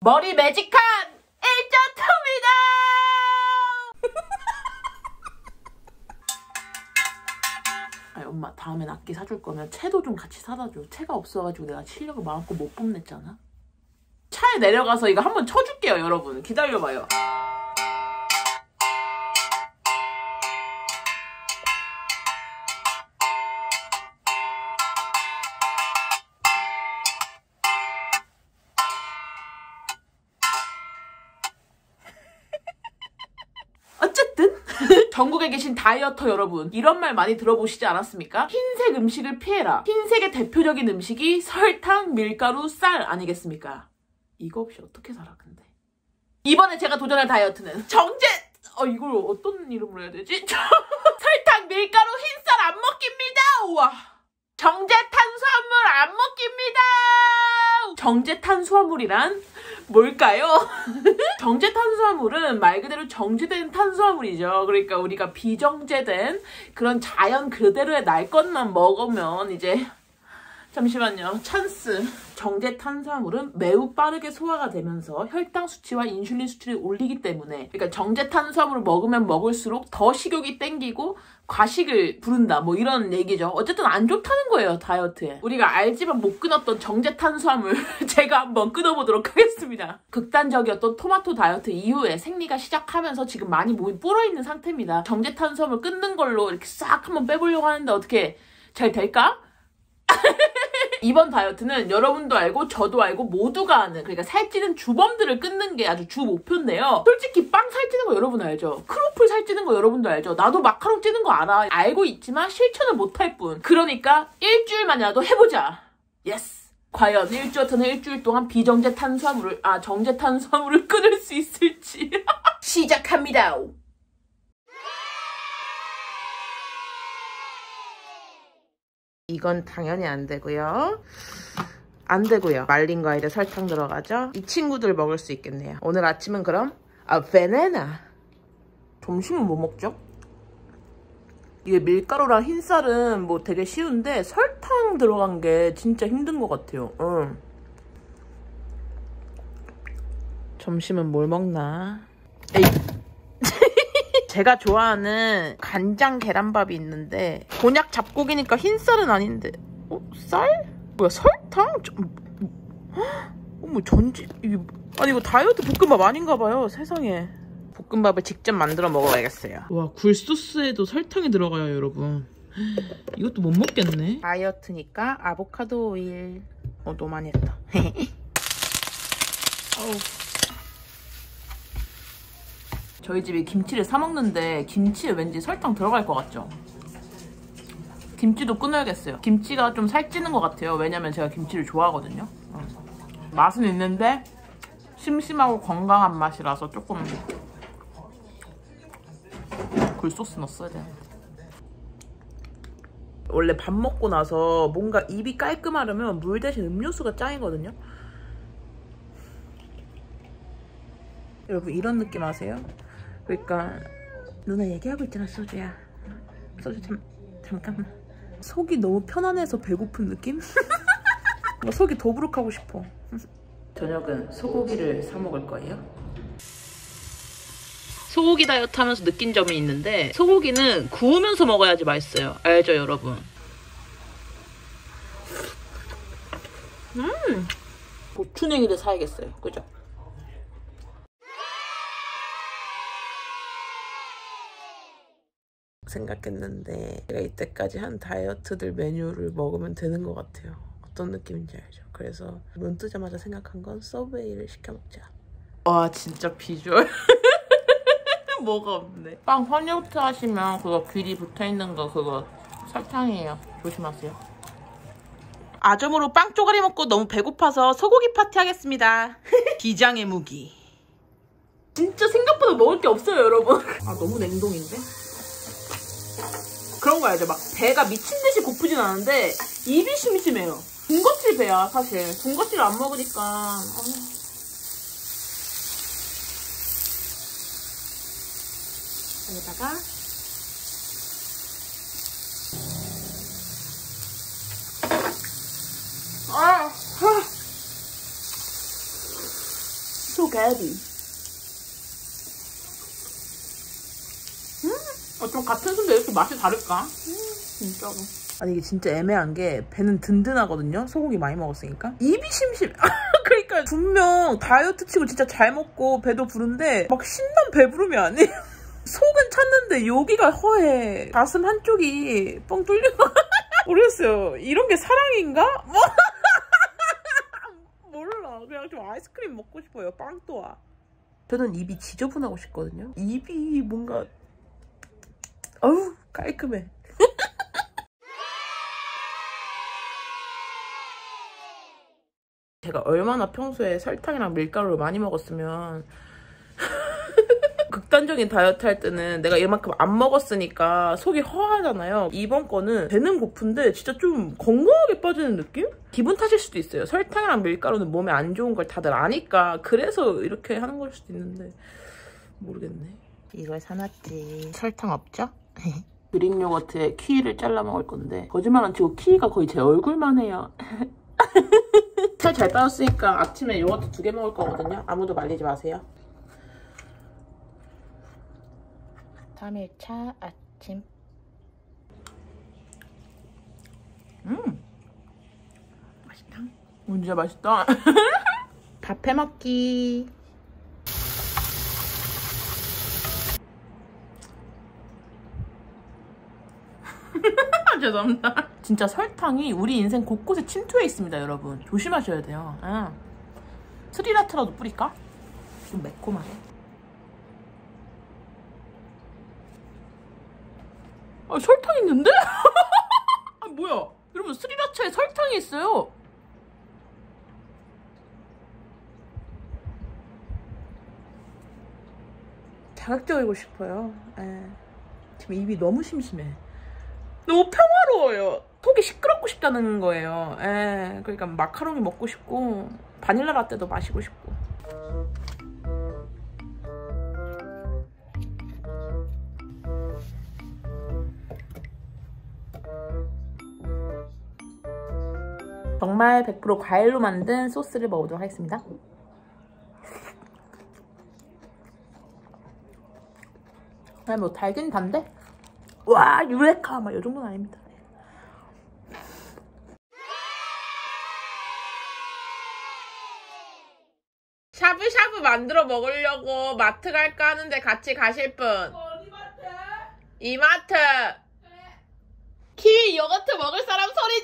머리 매직한 1.2입니다. 아니, 엄마 다음엔 악기 사줄 거면 채도 좀 같이 사다 줘. 채가 없어가지고 내가 실력을 마음껏 못 뽐냈잖아. 차에 내려가서 이거 한번 쳐줄게요, 여러분. 기다려봐요. 어쨌든 전국에 계신 다이어터 여러분, 이런 말 많이 들어보시지 않았습니까? 흰색 음식을 피해라. 흰색의 대표적인 음식이 설탕, 밀가루, 쌀 아니겠습니까? 이거 없이 어떻게 살아 근데. 이번에 제가 도전할 다이어트는 이걸 어떤 이름으로 해야 되지? 설탕, 밀가루, 흰쌀 안 먹깁니다. 우와. 정제 탄수화물 안 먹깁니다. 정제 탄수화물이란 뭘까요? 정제 탄수화물은 말 그대로 정제된 탄수화물이죠. 그러니까 우리가 비정제된 그런 자연 그대로의 날 것만 먹으면 이제 잠시만요. 찬스. 정제 탄수화물은 매우 빠르게 소화가 되면서 혈당 수치와 인슐린 수치를 올리기 때문에, 그러니까 정제 탄수화물을 먹으면 먹을수록 더 식욕이 땡기고 과식을 부른다, 뭐 이런 얘기죠. 어쨌든 안 좋다는 거예요, 다이어트에. 우리가 알지만 못 끊었던 정제 탄수화물 제가 한번 끊어보도록 하겠습니다. 극단적이었던 토마토 다이어트 이후에 생리가 시작하면서 지금 많이 몸이 불어있는 상태입니다. 정제 탄수화물 끊는 걸로 이렇게 싹 한번 빼보려고 하는데 어떻게 잘 될까? 이번 다이어트는 여러분도 알고 저도 알고 모두가 아는, 그러니까 살찌는 주범들을 끊는 게 아주 주 목표인데요. 솔직히 빵 살찌는 거 여러분 알죠? 크로플 살찌는 거 여러분도 알죠? 나도 마카롱 찌는 거 알아. 알고 있지만 실천을 못할 뿐. 그러니까 일주일만이라도 해보자. 예스! 과연 일주어터는 일주일 동안 비정제 탄수화물을, 정제 탄수화물을 끊을 수 있을지. 시작합니다. 이건 당연히 안 되고요. 안 되고요. 말린 과일에 설탕 들어가죠. 이 친구들 먹을 수 있겠네요. 오늘 아침은 그럼 바나나. 점심은 뭐 먹죠? 이게 밀가루랑 흰쌀은 뭐 되게 쉬운데 설탕 들어간 게 진짜 힘든 것 같아요. 점심은 뭘 먹나? 에이. 제가 좋아하는 간장 계란밥이 있는데 곤약 잡곡이니까 흰쌀은 아닌데 쌀? 뭐야, 설탕? 어머, 아니 이거 다이어트 볶음밥 아닌가 봐요. 세상에. 볶음밥을 직접 만들어 먹어야겠어요. 와, 굴소스에도 설탕이 들어가요, 여러분. 이것도 못 먹겠네. 다이어트니까 아보카도 오일. 너무 많이 했다. 저희 집에 김치를 사 먹는데 김치에 왠지 설탕 들어갈 것 같죠? 김치도 끊어야겠어요. 김치가 좀 살찌는 것 같아요. 왜냐면 제가 김치를 좋아하거든요. 맛은 있는데 심심하고 건강한 맛이라서 조금 굴소스 넣었어야 되는데. 원래 밥 먹고 나서 뭔가 입이 깔끔하려면 물 대신 음료수가 짱이거든요. 여러분 이런 느낌 아세요? 그러니까 누나 얘기하고 있잖아, 소주야. 소주 잠깐만. 속이 너무 편안해서 배고픈 느낌? 속이 더부룩하고 싶어. 저녁은 소고기를 사 먹을 거예요. 소고기 다이어트 하면서 느낀 점이 있는데 소고기는 구우면서 먹어야지 맛있어요. 알죠, 여러분? 고추냉이를 사야겠어요. 그죠? 생각했는데 제가 이때까지 한 다이어트들 메뉴를 먹으면 되는 것 같아요. 어떤 느낌인지 알죠? 그래서 눈 뜨자마자 생각한 건 서브웨이를 시켜 먹자. 와, 진짜 비주얼 뭐가 없네. 빵 허니오트 하시면 그거 귀리 붙어있는 거 그거 설탕이에요. 조심하세요. 아점으로 빵 쪼가리 먹고 너무 배고파서 소고기 파티 하겠습니다. 비장의 무기. 진짜 생각보다 먹을 게 없어요, 여러분. 너무 냉동인데? 그런 거 알죠? 막 배가 미친 듯이 고프진 않은데 입이 심심해요. 군것질 배야, 사실. 군것질 안 먹으니까. 여기다가 소갈비. 좀 같은 순대 이렇게 맛이 다를까? 진짜로. 아니 이게 진짜 애매한 게 배는 든든하거든요. 소고기 많이 먹었으니까. 입이 심심. 그러니까 분명 다이어트 치고 진짜 잘 먹고 배도 부른데 막 신난 배부름이 아니에요. 속은 찼는데 여기가 허해. 가슴 한쪽이 뻥 뚫리고. 모르겠어요. 이런 게 사랑인가? 뭐? 몰라. 그냥 좀 아이스크림 먹고 싶어요. 빵 또아. 저는 입이 지저분하고 싶거든요. 입이 뭔가 어우 깔끔해. 제가 얼마나 평소에 설탕이랑 밀가루를 많이 먹었으면 극단적인 다이어트 할 때는 내가 이만큼 안 먹었으니까 속이 허하잖아요. 이번 거는 배는 고픈데 진짜 좀 건강하게 빠지는 느낌? 기분 탓일 수도 있어요. 설탕이랑 밀가루는 몸에 안 좋은 걸 다들 아니까 그래서 이렇게 하는 걸 수도 있는데 모르겠네. 이걸 사놨지. 설탕 없죠? 그릭 요거트에 키위를 잘라 먹을 건데 거짓말 안 치고 키위가 거의 제 얼굴만 해요. 살 잘 빠졌으니까 아침에 요거트 2개 먹을 거거든요. 아무도 말리지 마세요. 3일차 아침. 맛있다. 진짜 맛있다. 밥 해먹기. 죄송합니다. 진짜 설탕이 우리 인생 곳곳에 침투해 있습니다, 여러분. 조심하셔야 돼요. 스리라차라도 뿌릴까? 좀 매콤하네. 아, 설탕 있는데? 아, 뭐야. 여러분, 스리라차에 설탕이 있어요. 자극적이고 싶어요. 지금 입이 너무 심심해. 너무 평화로워요. 속이 시끄럽고 싶다는 거예요. 그러니까 마카롱이 먹고 싶고 바닐라 라떼도 마시고 싶고. 정말 100% 과일로 만든 소스를 먹어보도록 하겠습니다. 아니 뭐 달긴 단데? 와 유레카 막 이 정도는 아닙니다. 샤브샤브 만들어 먹으려고 마트 갈까 하는데 같이 가실 분? 어디 마트? 이마트. 그래. 키위 요거트 먹을 사람 소리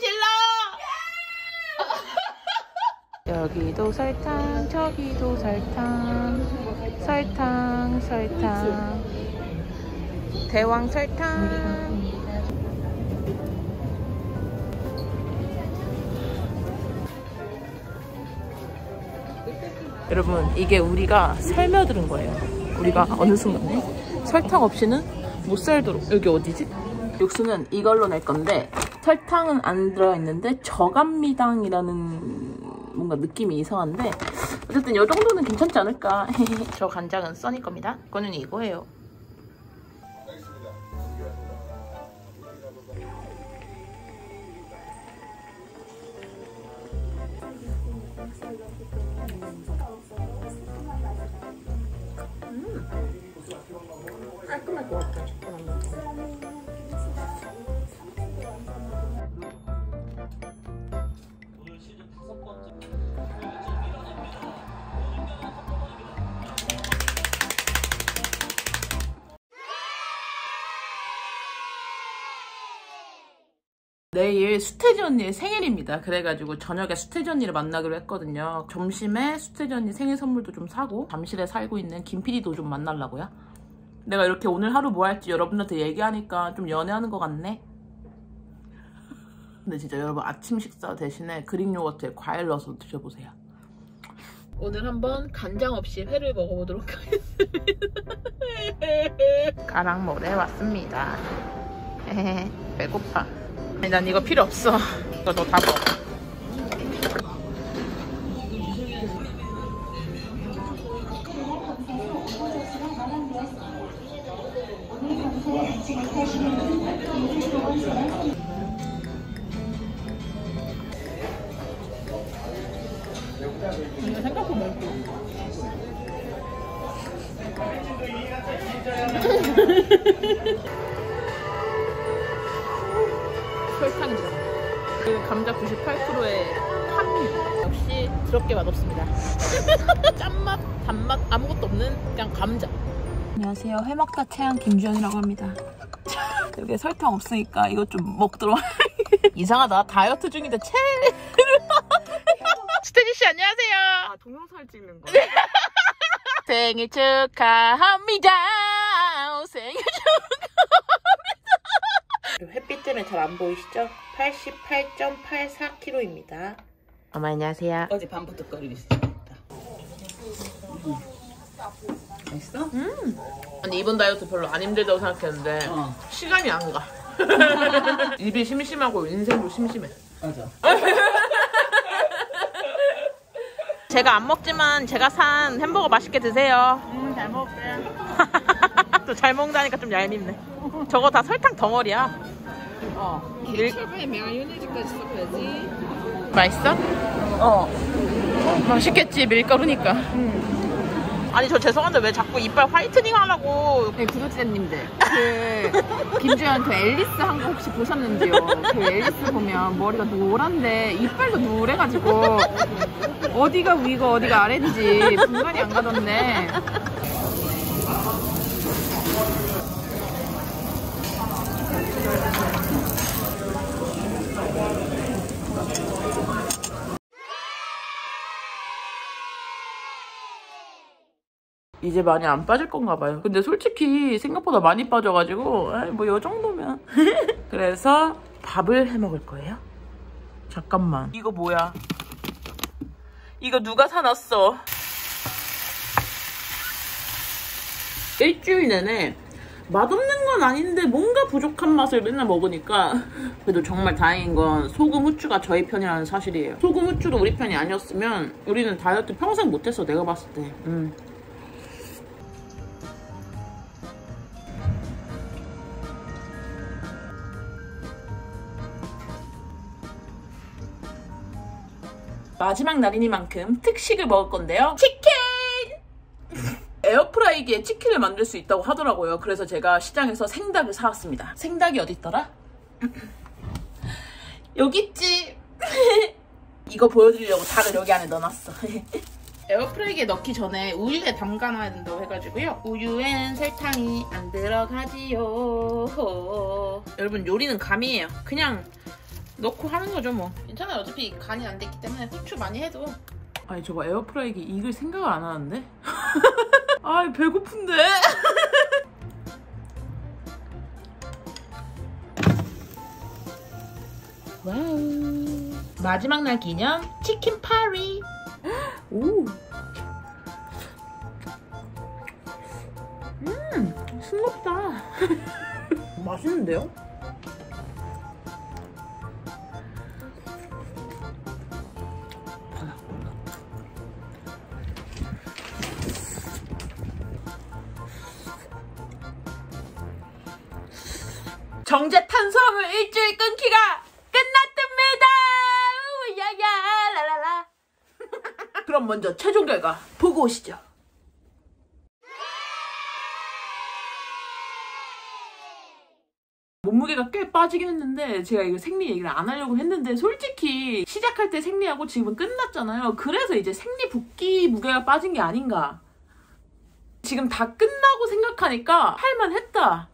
질러. 여기도 설탕, 저기도 설탕, 설탕, 설탕, 대왕 설탕. 여러분 이게 우리가 삶아들은 거예요. 우리가 어느 순간에 설탕 없이는 못 살도록. 여기 어디지? 육수는 이걸로 낼 건데 설탕은 안 들어있는데 저감미당이라는 뭔가 느낌이 이상한데 어쨌든 이 정도는 괜찮지 않을까. 저 간장은 써니 겁니다. 이거는 이거예요. 깔끔할 것 같아. 내일 수태지 언니의 생일입니다. 그래가지고 저녁에 수태지 언니를 만나기로 했거든요. 점심에 수태지 언니 생일 선물도 좀 사고 잠실에 살고 있는 김PD도 좀 만나려고요. 내가 이렇게 오늘 하루 뭐 할지 여러분한테 얘기하니까 좀 연애하는 것 같네. 근데 진짜 여러분 아침 식사 대신에 그릭 요거트에 과일 넣어서 드셔보세요. 오늘 한번 간장 없이 회를 먹어보도록 하겠습니다. 가랑몰에 왔습니다. 배고파. 아니, 난 이거 필요 없어. 이거 너 다 먹어. 생각보다 맛있어. 설탕이 들어갑니다. 그 감자 98%의 함유. 역시 더럽게 맛없습니다. 짠맛, 단맛 아무것도 없는 그냥 감자. 안녕하세요. 해먹다 체한 김주현이라고 합니다. 여기에 설탕 없으니까 이것 좀 먹도록. 이상하다. 다이어트 중인데 체를. 스테디 씨 안녕하세요. 아, 동영상을 찍는 거. 생일 축하합니다. 생일 축하합니다. 햇빛 때문에 잘 안 보이시죠? 88.84kg입니다. 어머 안녕하세요. 어제 밤부터 끓이고 있습니다. 맛있어? 아니 이번 다이어트 별로 안 힘들다고 생각했는데 시간이 안 가. 입이 심심하고 인생도 심심해. 맞아. 제가 안 먹지만 제가 산 햄버거 맛있게 드세요. 잘 먹을게. 또 잘 먹는다니까 좀 얄밉네. 저거 다 설탕 덩어리야. 케첩에 마요네즈까지 섞어야지. 맛있어? 맛있겠지 밀가루니까. 아니 저 죄송한데 왜 자꾸 이빨 화이트닝 하려고. 네, 구독자님들 그 김주현 그 앨리스 한 거 혹시 보셨는지요? 그 앨리스 보면 머리가 노란데 이빨도 노래가지고 어디가 위고 어디가 아래인지 분간이 안 가던데. 이제 많이 안 빠질 건가 봐요. 근데 솔직히 생각보다 많이 빠져가지고 뭐 요 정도면. 그래서 밥을 해 먹을 거예요. 잠깐만. 이거 뭐야? 이거 누가 사놨어? 일주일 내내 맛없는 건 아닌데 뭔가 부족한 맛을 맨날 먹으니까. 그래도 정말 다행인 건 소금 후추가 저희 편이라는 사실이에요. 소금 후추도 우리 편이 아니었으면 우리는 다이어트 평생 못했어 내가 봤을 때. 마지막 날이니만큼 특식을 먹을 건데요. 치킨! 에어프라이기에 치킨을 만들 수 있다고 하더라고요. 그래서 제가 시장에서 생닭을 사왔습니다. 생닭이 어디 있더라? 여기 있지. 이거 보여드리려고 닭을 여기 안에 넣어놨어. 에어프라이기에 넣기 전에 우유에 담가놔야 된다고 해가지고요. 우유엔 설탕이 안 들어가지요. 여러분 요리는 감이에요. 그냥 넣고 하는 거죠 뭐. 괜찮아요. 어차피 간이 안 됐기 때문에 후추 많이 해도. 아니 저거 에어프라이기 익을 생각을 안 하는데? 아이 배고픈데? 와우. 마지막 날 기념 치킨 파리. 오. 싱겁다. 맛있는데요? 정제 탄수화물 일주일 끊기가 끝났답니다. 야야 라라라. 그럼 먼저 최종 결과 보고 오시죠. 몸무게가 꽤 빠지긴 했는데 제가 이거 생리 얘기를 안 하려고 했는데 솔직히 시작할 때 생리하고 지금은 끝났잖아요. 그래서 이제 생리 붓기 무게가 빠진 게 아닌가. 지금 다 끝나고 생각하니까 할만했다.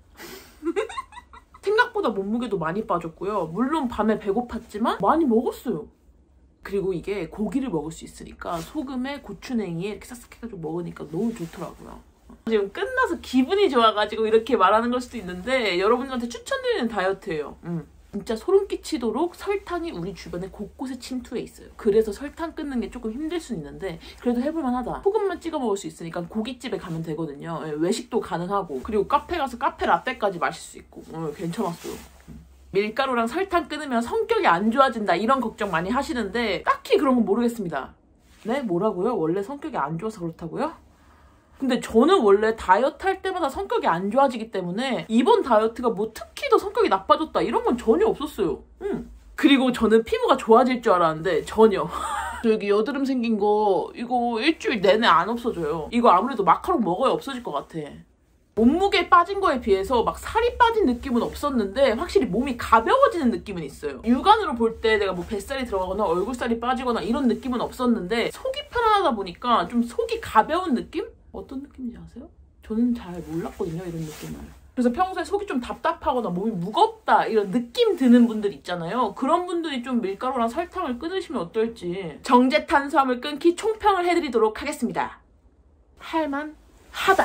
생각보다 몸무게도 많이 빠졌고요. 물론 밤에 배고팠지만 많이 먹었어요. 그리고 이게 고기를 먹을 수 있으니까 소금에 고추냉이에 이렇게 싹싹 해가지고 먹으니까 너무 좋더라고요. 지금 끝나서 기분이 좋아가지고 이렇게 말하는 걸 수도 있는데 여러분들한테 추천드리는 다이어트예요. 진짜 소름 끼치도록 설탕이 우리 주변에 곳곳에 침투해 있어요. 그래서 설탕 끊는 게 조금 힘들 수 있는데 그래도 해볼만 하다. 소금만 찍어 먹을 수 있으니까 고깃집에 가면 되거든요. 외식도 가능하고 그리고 카페 가서 카페 라떼까지 마실 수 있고 괜찮았어요. 밀가루랑 설탕 끊으면 성격이 안 좋아진다 이런 걱정 많이 하시는데 딱히 그런 건 모르겠습니다. 네? 뭐라고요? 원래 성격이 안 좋아서 그렇다고요? 근데 저는 원래 다이어트 할 때마다 성격이 안 좋아지기 때문에 이번 다이어트가 뭐 특히 더 성격이 나빠졌다 이런 건 전혀 없었어요. 그리고 저는 피부가 좋아질 줄 알았는데 전혀. 저 여기 여드름 생긴 거 이거 일주일 내내 안 없어져요. 이거 아무래도 마카롱 먹어야 없어질 것 같아. 몸무게 빠진 거에 비해서 막 살이 빠진 느낌은 없었는데 확실히 몸이 가벼워지는 느낌은 있어요. 육안으로 볼 때 내가 뭐 뱃살이 들어가거나 얼굴살이 빠지거나 이런 느낌은 없었는데 속이 편안하다 보니까 좀 속이 가벼운 느낌? 어떤 느낌인지 아세요? 저는 잘 몰랐거든요, 이런 느낌을. 그래서 평소에 속이 좀 답답하거나 몸이 무겁다 이런 느낌 드는 분들 있잖아요. 그런 분들이 좀 밀가루랑 설탕을 끊으시면 어떨지 정제 탄수화물 끊기 총평을 해드리도록 하겠습니다. 할만하다.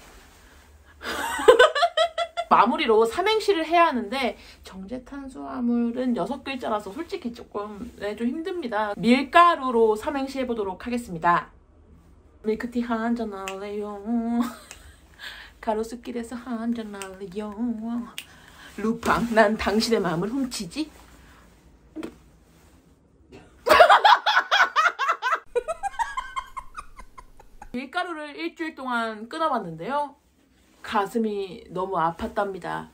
마무리로 삼행시를 해야 하는데 정제 탄수화물은 6글자라서 솔직히 조금 좀 힘듭니다. 밀가루로 삼행시 해보도록 하겠습니다. 밀크티 한잔 할래요. 가로수길에서 한잔 할래요. 루팡 난 당신의 마음을 훔치지. 밀가루를 일주일 동안 끊어봤는데요. 가슴이 너무 아팠답니다.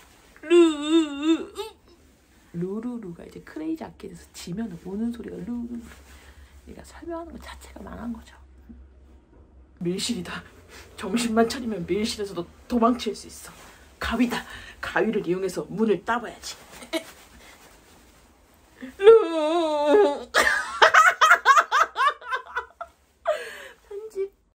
루루루가 이제 크레이지 아키드에서 지면 우는 소리가 루루루. 얘가 설명하는 것 자체가 망한 거죠. 밀실이다. 정신만 차리면 밀실에서도 도망칠 수 있어. 가위다. 가위를 이용해서 문을 따봐야지.